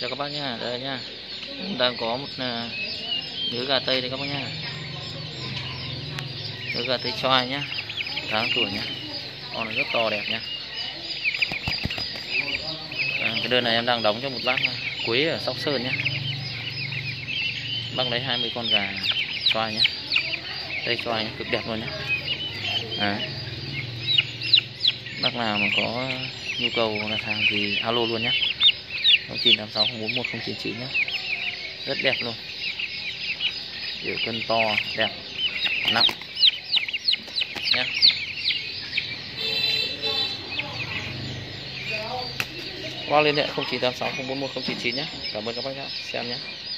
Chào các bác nhá, đây nhá, đang có một đứa gà tây đây các bác nhá, đứa gà tây choai nhá, tháng tuổi nhá, con nó rất to đẹp nhá. Cái đơn này em đang đóng cho một bác Quế ở Sóc Sơn nhá, bác lấy 20 con gà choai nhá, tây choai nhá, cực đẹp luôn nhá. Bác nào mà có nhu cầu đặt hàng thì alo luôn nhá, 0986041099 nhá, rất đẹp luôn, kiểu cân to đẹp nặng nhá. Qua liên hệ 0986041099 nhá. Cảm ơn các bác đã xem nhé.